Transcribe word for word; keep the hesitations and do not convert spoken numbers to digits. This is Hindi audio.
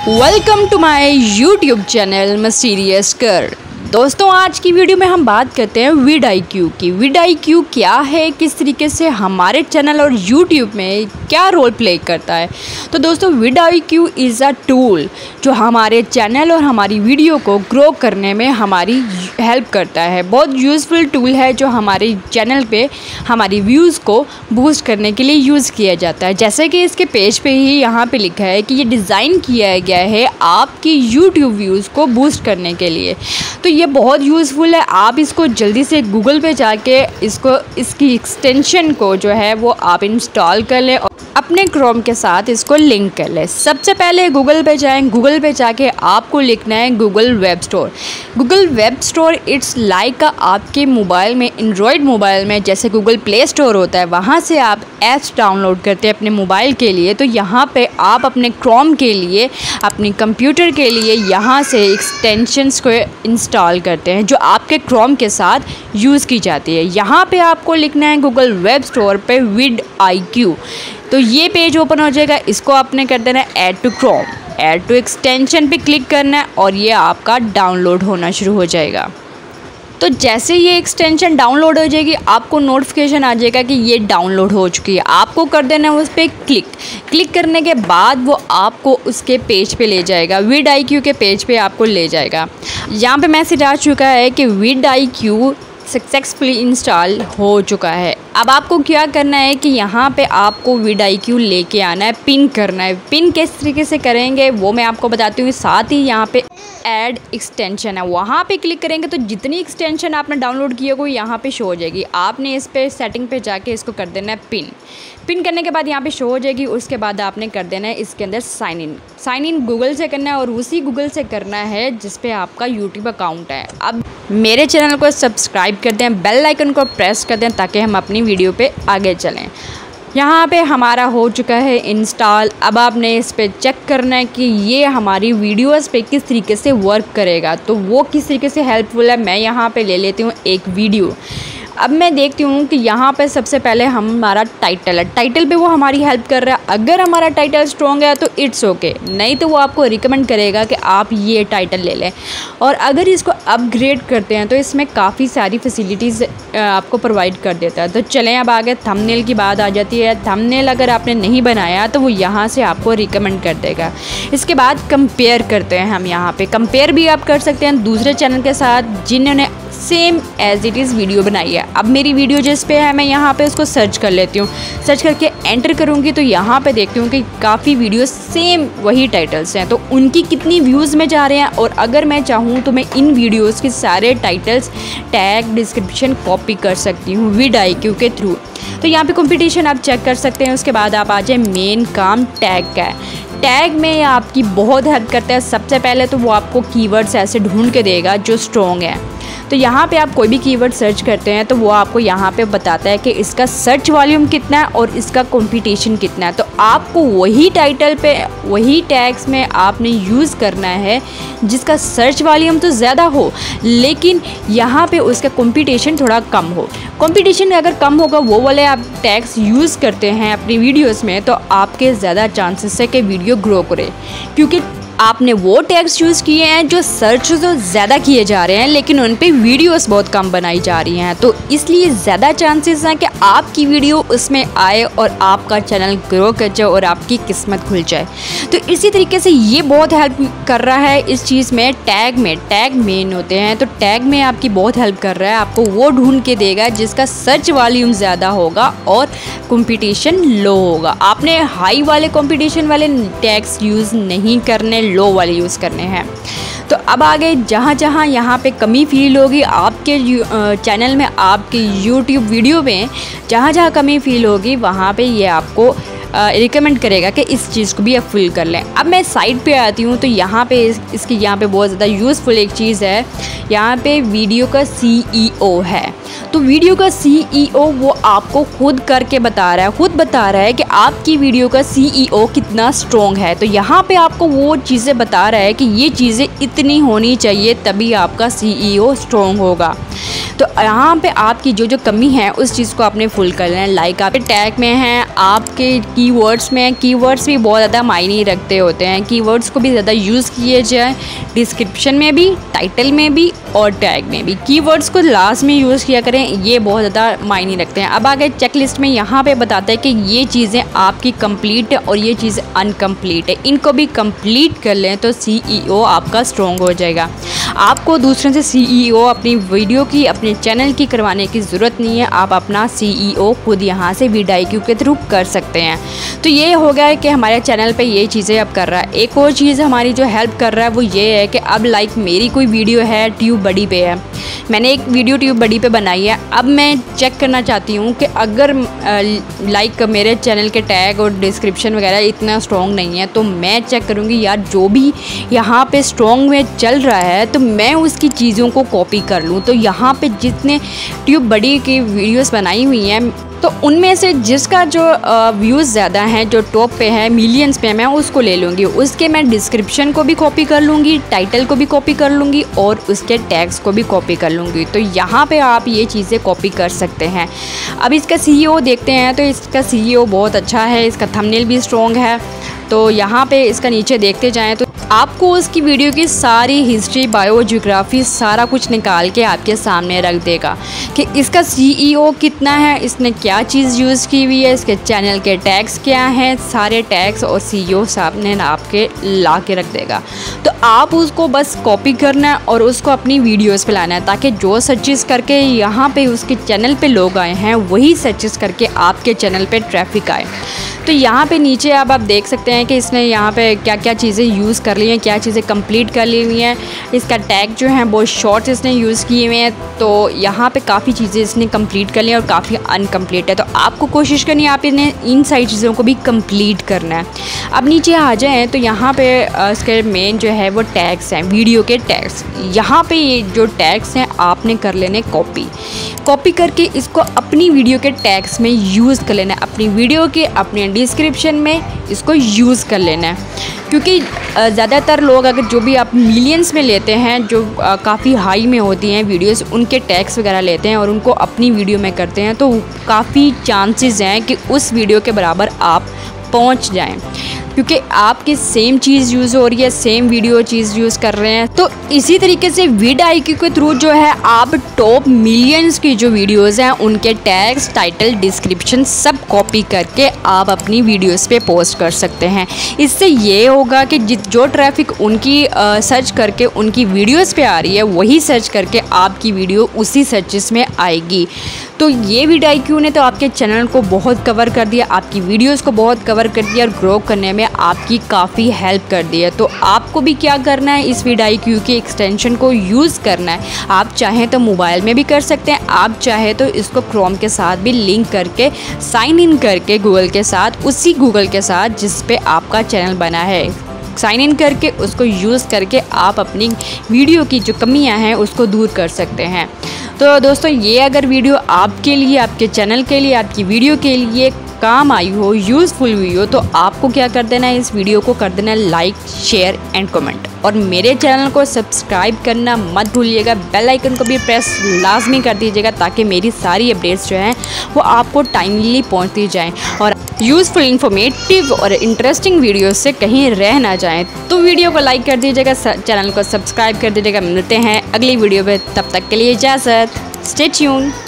Welcome to my YouTube channel mysterious कर। दोस्तों, आज की वीडियो में हम बात करते हैं विडाईक्यू की। विडाईक्यू क्या है, किस तरीके से हमारे चैनल और यूट्यूब में क्या रोल प्ले करता है। तो दोस्तों, विडाईक्यू इज़ अ टूल जो हमारे चैनल और हमारी वीडियो को ग्रो करने में हमारी हेल्प करता है। बहुत यूज़फुल टूल है जो हमारे चैनल पे हमारी व्यूज़ को बूस्ट करने के लिए यूज़ किया जाता है। जैसे कि इसके पेज पे ही यहाँ पे लिखा है कि ये डिज़ाइन किया गया है आपकी यूट्यूब व्यूज़ को बूस्ट करने के लिए। तो ये बहुत यूज़फुल है। आप इसको जल्दी से गूगल पे जाके इसको इसकी एक्सटेंशन को जो है वो आप इंस्टॉल कर लें और अपने क्रोम के साथ इसको लिंक कर लें। सबसे पहले गूगल पे जाएं। गूगल पे जाके आपको लिखना है Google web store. Google web store it's like आपके मोबाइल में, एंड्रॉयड मोबाइल में जैसे गूगल प्ले स्टोर होता है, वहाँ से आप ऐप्स डाउनलोड करते हैं अपने मोबाइल के लिए। तो यहाँ पे आप अपने क्रोम के लिए, अपने कंप्यूटर के लिए यहाँ से एक्सटेंशंस को इंस्टॉल करते हैं जो आपके क्रोम के साथ यूज़ की जाती है। यहाँ पे आपको लिखना है गूगल वेब स्टोर पे विडाईक्यू। तो ये पेज ओपन हो जाएगा। इसको आपने कर देना है add to Chrome, add to extension पे क्लिक करना है और ये आपका डाउनलोड होना शुरू हो जाएगा। तो जैसे ये एक्सटेंशन डाउनलोड हो जाएगी, आपको नोटिफिकेशन आ जाएगा कि ये डाउनलोड हो चुकी है। आपको कर देना है उस पर क्लिक। क्लिक करने के बाद वो आपको उसके पेज पे ले जाएगा, विडाईक्यू के पेज पे आपको ले जाएगा। यहाँ पे मैसेज आ चुका है कि विडाईक्यू सक्सेसफुली इंस्टॉल हो चुका है। अब आपको क्या करना है कि यहाँ पे आपको विडाईक्यू लेके आना है, पिन करना है। पिन किस तरीके से करेंगे वो मैं आपको बताती हूँ। साथ ही यहाँ पे ऐड एक्सटेंशन है, वहाँ पे क्लिक करेंगे तो जितनी एक्सटेंशन आपने डाउनलोड की होगी यहाँ पे शो हो जाएगी। आपने इस पे सेटिंग पे जाके इसको कर देना है पिन। पिन करने के बाद यहाँ पे शो हो जाएगी। उसके बाद आपने कर देना है इसके अंदर sign in. Sign in Google से करना है और उसी गूगल से करना है जिस पे आपका यूट्यूब अकाउंट है। अब मेरे चैनल को सब्सक्राइब कर दें, बेल आइकन को प्रेस कर दें ताकि हम अपनी वीडियो पे आगे चलें। यहाँ पे हमारा हो चुका है इंस्टॉल। अब आपने इस पे चेक करना है कि ये हमारी वीडियोस पे किस तरीके से वर्क करेगा। तो वो किस तरीके से हेल्पफुल है, मैं यहाँ पे ले लेती हूँ एक वीडियो। अब मैं देखती हूँ कि यहाँ पे सबसे पहले हम हमारा टाइटल है, टाइटल पे वो हमारी हेल्प कर रहा है। अगर हमारा टाइटल स्ट्रॉन्ग है तो इट्स ओके, नहीं तो वो आपको रिकमेंड करेगा कि आप ये टाइटल ले लें। और अगर इसको अपग्रेड करते हैं तो इसमें काफ़ी सारी फैसिलिटीज़ आपको प्रोवाइड कर देता है। तो चलें अब आगे थंबनेल की बात आ जाती है। थंबनेल अगर आपने नहीं बनाया तो वो यहाँ से आपको रिकमेंड कर देगा। इसके बाद कंपेयर करते हैं हम। यहाँ पर कंपेयर भी आप कर सकते हैं दूसरे चैनल के साथ जिन्होंने same as it is video बनाई है। अब मेरी वीडियो जिस पे है मैं यहाँ पे उसको सर्च कर लेती हूँ। सर्च करके एंटर करूँगी तो यहाँ पे देखती हूँ कि काफ़ी वीडियो सेम वही टाइटल्स हैं, तो उनकी कितनी व्यूज़ में जा रहे हैं। और अगर मैं चाहूँ तो मैं इन वीडियोज़ के सारे टाइटल्स, टैग, डिस्क्रिप्शन कॉपी कर सकती हूँ विडाईक्यू के थ्रू। तो यहाँ पे कंपटीशन आप चेक कर सकते हैं। उसके बाद आप आ जाए मेन काम टैग का है। टैग में आपकी बहुत हेल्प करता है। सबसे पहले तो वो आपको कीवर्ड्स ऐसे ढूंढ के देगा जो स्ट्रॉन्ग है। तो यहाँ पे आप कोई भी कीवर्ड सर्च करते हैं तो वो आपको यहाँ पे बताता है कि इसका सर्च वॉल्यूम कितना है और इसका कंपटीशन कितना है। तो आपको वही टाइटल पे, वही टैग्स में आपने यूज़ करना है जिसका सर्च वॉल्यूम तो ज़्यादा हो लेकिन यहाँ पे उसका कंपटीशन थोड़ा कम हो। कंपटीशन अगर कम होगा वो वाले आप टैग्स यूज़ करते हैं अपनी वीडियोज़ में तो आपके ज़्यादा चांसेस है कि वीडियो ग्रो करे, क्योंकि आपने वो टैग्स यूज़ किए हैं जो सर्च तो ज़्यादा किए जा रहे हैं लेकिन उन पे वीडियोस बहुत कम बनाई जा रही हैं। तो इसलिए ज़्यादा चांसेस हैं कि आपकी वीडियो उसमें आए और आपका चैनल ग्रो कर जाए और आपकी किस्मत खुल जाए। तो इसी तरीके से ये बहुत हेल्प कर रहा है इस चीज़ में। टैग में टैग मेन होते हैं तो टैग में आपकी बहुत हेल्प कर रहा है। आपको वो ढूंढ के देगा जिसका सर्च वॉल्यूम ज़्यादा होगा और कंपटीशन लो होगा। आपने हाई वाले कंपटीशन वाले टैग्स यूज़ नहीं करने, लो वाले यूज़ करने हैं। तो अब आगे जहाँ जहाँ यहाँ पे कमी फील होगी आपके चैनल में, आपके यूट्यूब वीडियो में जहाँ जहाँ कमी फील होगी वहाँ पे ये आपको रिकमेंड करेगा कि इस चीज़ को भी आप फुल कर लें। अब मैं साइड पे आती हूँ तो यहाँ पे इस, इसकी यहाँ पे बहुत ज़्यादा यूज़फुल एक चीज़ है। यहाँ पे वीडियो का सीईओ है। तो वीडियो का सीईओ वो आपको खुद करके बता रहा है, खुद बता रहा है कि आपकी वीडियो का सीईओ कितना स्ट्रॉन्ग है। तो यहाँ पे आपको वो चीज़ें बता रहा है कि ये चीज़ें इतनी होनी चाहिए तभी आपका सीईओ स्ट्रॉन्ग होगा। तो यहाँ पे आपकी जो जो कमी है उस चीज़ को आपने फुल कर लेना है। लाइक आपके टैग में है, आपके कीवर्ड्स में, कीवर्ड्स भी बहुत ज़्यादा मायने रखते होते हैं। कीवर्ड्स को भी ज़्यादा यूज़ किए जाए, डिस्क्रिप्शन में भी, टाइटल में भी और टैग में भी। कीवर्ड्स को लास्ट में यूज़ किया करें, ये बहुत ज़्यादा मायने रखते हैं। अब आगे चेकलिस्ट में यहाँ पे बताता है कि ये चीज़ें आपकी कंप्लीट है और ये चीज़ें अनकम्प्लीट है, इनको भी कंप्लीट कर लें तो सीईओ आपका स्ट्रॉन्ग हो जाएगा। आपको दूसरों से सीईओ अपनी वीडियो की, अपने चैनल की करवाने की ज़रूरत नहीं है। आप अपना सीईओ खुद यहाँ से वीडाईक्यू के थ्रू कर सकते हैं। तो ये हो गया है कि हमारे चैनल पे ये चीज़ें अब कर रहा है। एक और चीज़ हमारी जो हेल्प कर रहा है वो ये है कि अब लाइक मेरी कोई वीडियो है ट्यूब बडी पे है, मैंने एक वीडियो ट्यूब बडी पे बनाई है, अब मैं चेक करना चाहती हूँ कि अगर लाइक मेरे चैनल के टैग और डिस्क्रिप्शन वगैरह इतना स्ट्रॉन्ग नहीं है तो मैं चेक करूँगी यार जो भी यहाँ पे स्ट्रॉन्ग में चल रहा है तो मैं उसकी चीज़ों को कॉपी कर लूँ। तो यहाँ पे जितने ट्यूब बडी की वीडियोस बनाई हुई हैं तो उनमें से जिसका जो व्यूज़ ज़्यादा हैं, जो टॉप पे है, मिलियंस पे, मैं उसको ले लूँगी। उसके मैं डिस्क्रिप्शन को भी कॉपी कर लूँगी, टाइटल को भी कॉपी कर लूँगी और उसके टैग्स को भी कॉपी कर लूँगी। तो यहाँ पे आप ये चीज़ें कॉपी कर सकते हैं। अब इसका सीईओ देखते हैं तो इसका सीईओ बहुत अच्छा है, इसका थंबनेल भी स्ट्रॉन्ग है। तो यहाँ पे इसका नीचे देखते जाएं तो आपको उसकी वीडियो की सारी हिस्ट्री, बायो, ज्योग्राफी सारा कुछ निकाल के आपके सामने रख देगा कि इसका सीईओ कितना है, इसने क्या चीज़ यूज़ की हुई है, इसके चैनल के टैग्स क्या हैं, सारे टैग्स और सीईओ सामने आपके ला के रख देगा। तो आप उसको बस कॉपी करना है और उसको अपनी वीडियोस पे लाना है ताकि जो सर्चेस करके यहाँ पे उसके चैनल पे लोग आए हैं वही सर्चेस करके आपके चैनल पे ट्रैफिक आए। तो यहाँ पे नीचे अब आप देख सकते हैं कि इसने यहाँ पे क्या क्या चीज़ें यूज़ कर ली हैं, क्या चीज़ें कंप्लीट कर ली हुई हैं। इसका टैग जो है बहुत शॉर्ट इसने यूज़ किए हुए हैं। तो यहाँ पे काफ़ी चीज़ें इसने कंप्लीट कर ली हैं और काफ़ी अनकम्प्लीट है। तो आपको कोशिश करनी है आप इन्हें इन सारी चीज़ों को भी कंप्लीट करना है। अब नीचे आ जाएँ तो यहाँ पे इसके मेन जो है वो टैग्स हैं, वीडियो के टैग्स। यहाँ पे ये जो टैग्स हैं आपने कर लेने कॉपी कॉपी करके इसको अपनी वीडियो के टैग्स में यूज़ कर लेना है, अपनी वीडियो के, अपने डिस्क्रिप्शन में इसको यूज़ कर लेना है। क्योंकि ज़्यादातर लोग अगर जो भी आप मिलियंस में लेते हैं, जो काफ़ी हाई में होती हैं वीडियोस, उनके टैग्स वगैरह लेते हैं और उनको अपनी वीडियो में करते हैं तो काफ़ी चांसेस हैं कि उस वीडियो के बराबर आप पहुंच जाएं, क्योंकि आपकी सेम चीज़ यूज़ हो रही है, सेम वीडियो चीज़ यूज़ कर रहे हैं। तो इसी तरीके से वीडाईक्यू के थ्रू जो है आप टॉप मिलियंस की जो वीडियोस हैं उनके टैग्स, टाइटल, डिस्क्रिप्शन सब कॉपी करके आप अपनी वीडियोस पे पोस्ट कर सकते हैं। इससे ये होगा कि जो ट्रैफिक उनकी आ, सर्च करके उनकी वीडियोस पे आ रही है वही सर्च करके आपकी वीडियो उसी सर्चेस में आएगी। तो ये वीडाईक्यू ने तो आपके चैनल को बहुत कवर कर दिया, आपकी वीडियोस को बहुत कवर कर दिया और ग्रो करने में आपकी काफ़ी हेल्प कर दी है। तो आपको भी क्या करना है, इस वीडाईक्यू के एक्सटेंशन को यूज़ करना है। आप चाहें तो मोबाइल में भी कर सकते हैं, आप चाहें तो इसको क्रोम के साथ भी लिंक करके साइन इन करके गूगल के साथ, उसी गूगल के साथ जिस पे आपका चैनल बना है, साइन इन करके उसको यूज़ करके आप अपनी वीडियो की जो कमियां हैं उसको दूर कर सकते हैं। तो दोस्तों ये अगर वीडियो आपके लिए, आपके चैनल के लिए, आपकी वीडियो के लिए काम आई हो, यूज़फुल हुई हो, तो आपको क्या कर देना है, इस वीडियो को कर देना है लाइक, शेयर एंड कमेंट और मेरे चैनल को सब्सक्राइब करना मत भूलिएगा। बेल आइकन को भी प्रेस लाजमी कर दीजिएगा ताकि मेरी सारी अपडेट्स जो हैं वो आपको टाइमली पहुंचती जाएं और यूज़फुल, इन्फॉर्मेटिव और इंटरेस्टिंग वीडियो से कहीं रह ना जाएं। तो वीडियो को लाइक कर दीजिएगा, चैनल को सब्सक्राइब कर दीजिएगा। मिलते हैं अगली वीडियो में, तब तक के लिए इजाज़त। Stay tune.